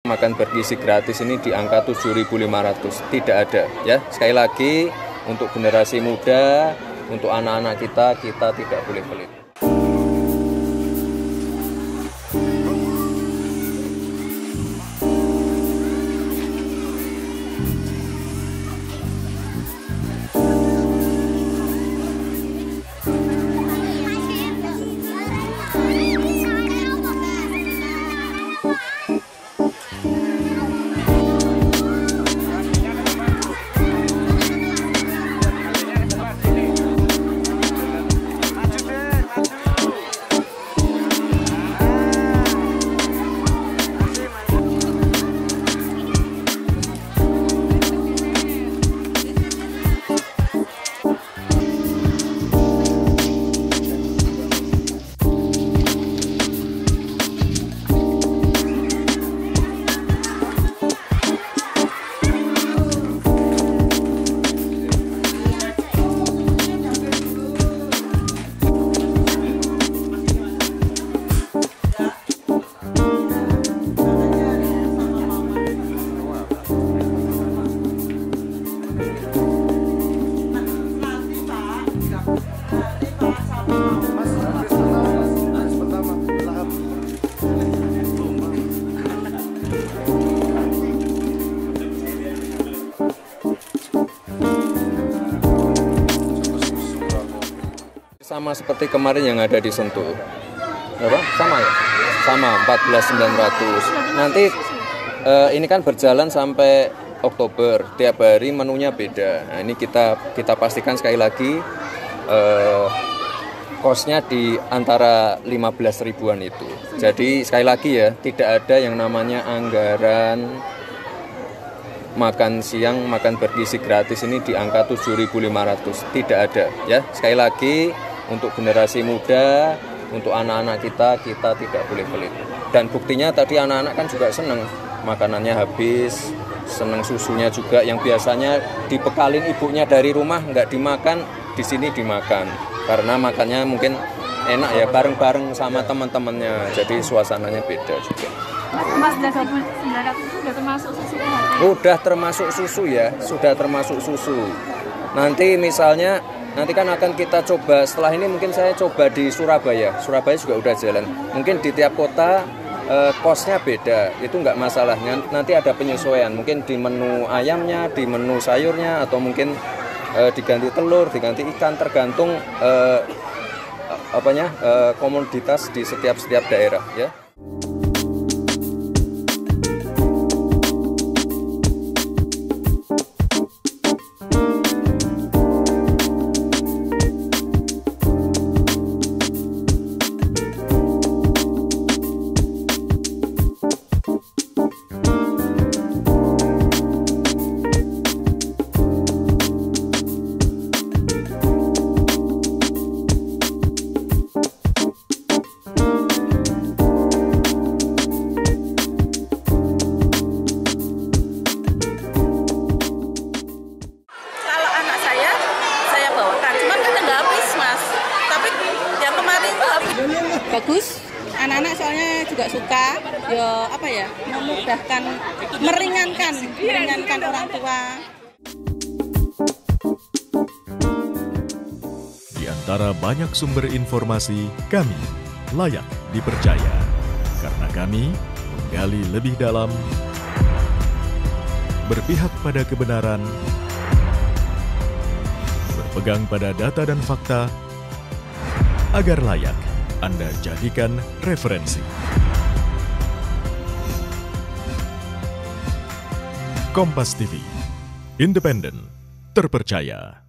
Makan bergizi gratis ini di angka 7.500, tidak ada ya. Sekali lagi, untuk generasi muda, untuk anak-anak kita tidak boleh pelit. Sama seperti kemarin yang ada di Sentul. Berapa? Sama ya? Sama, 14.900. Nanti ini kan berjalan sampai Oktober. Tiap hari menunya beda. Nah, ini kita pastikan sekali lagi kosnya di antara 15 ribuan itu. Jadi sekali lagi ya, tidak ada yang namanya anggaran makan siang, makan bergizi gratis ini di angka 7.500. Tidak ada ya. Sekali lagi, untuk generasi muda, untuk anak-anak kita tidak boleh pelit. Dan buktinya tadi anak-anak kan juga seneng, makanannya habis, seneng susunya juga, yang biasanya dibekalin ibunya dari rumah nggak dimakan, di sini dimakan. Karena makannya mungkin enak ya, bareng-bareng sama teman-temannya, jadi suasananya beda juga. Mas, 900 sudah termasuk susu? Udah termasuk susu ya, sudah termasuk susu. Nanti misalnya, nanti kan akan kita coba, setelah ini mungkin saya coba di Surabaya. Surabaya juga udah jalan. Mungkin di tiap kota kosnya beda, itu nggak masalahnya. Nanti ada penyesuaian, mungkin di menu ayamnya, di menu sayurnya, atau mungkin diganti telur, diganti ikan, tergantung komoditas di setiap daerah ya. Bagus, anak-anak soalnya juga suka, memudahkan, meringankan orang tua. Di antara banyak sumber informasi, kami layak dipercaya. Karena kami menggali lebih dalam, berpihak pada kebenaran, berpegang pada data dan fakta, agar layak Anda jadikan referensi. Kompas TV, independen, terpercaya.